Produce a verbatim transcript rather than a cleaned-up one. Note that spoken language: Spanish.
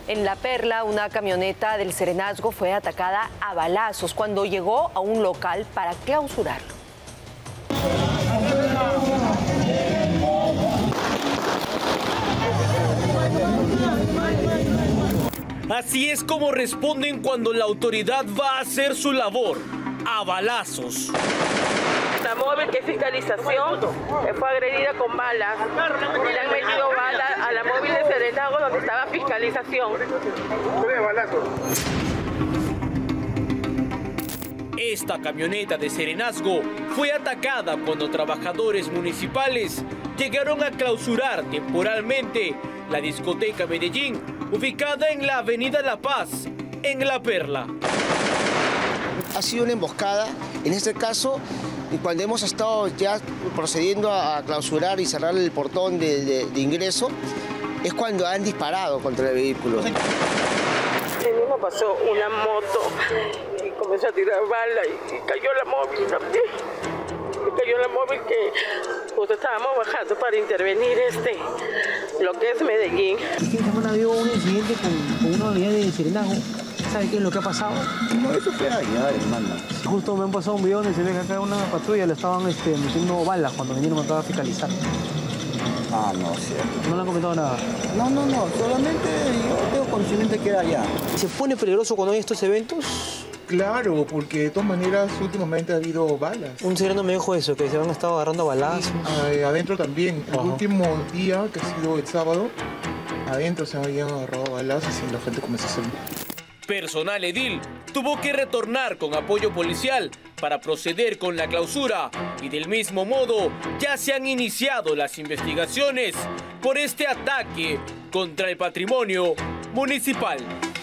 En La Perla, una camioneta del Serenazgo fue atacada a balazos cuando llegó a un local para clausurarlo. Así es como responden cuando la autoridad va a hacer su labor, a balazos. La móvil, que es fiscalización, fue agredida con balas. Y le han metido balas a la móvil de Serenazgo donde estaba fiscalización. Esta camioneta de Serenazgo fue atacada cuando trabajadores municipales llegaron a clausurar temporalmente la discoteca Medellín, ubicada en la avenida La Paz, en La Perla. Ha sido una emboscada. En este caso, cuando hemos estado ya procediendo a clausurar y cerrar el portón de, de, de ingreso, es cuando han disparado contra el vehículo. El mismo pasó una moto y comenzó a tirar balas y, y cayó la móvil también. Y cayó la móvil que justo estábamos bajando para intervenir este, lo que es Medellín. Esta semana había un incidente con, con una unidad de Serenazgo. ¿Sabe qué es lo que ha pasado? No, eso fue allá, hermano. Justo me han pasado un video donde se ve que acá una patrulla le estaban este, metiendo balas cuando vinieron acá a fiscalizar. Ah, no, cierto. ¿No le han comentado nada? No, no, no, solamente yo tengo conocimiento que era allá. ¿Se pone peligroso cuando hay estos eventos? Claro, porque de todas maneras últimamente ha habido balas. Un sereno me dijo eso, que se han estado agarrando balazos. Sí, adentro también. Ajá. El último día, que ha sido el sábado, adentro se habían agarrado balazos y la gente comenzó a salir. Personal edil tuvo que retornar con apoyo policial para proceder con la clausura y del mismo modo ya se han iniciado las investigaciones por este ataque contra el patrimonio municipal.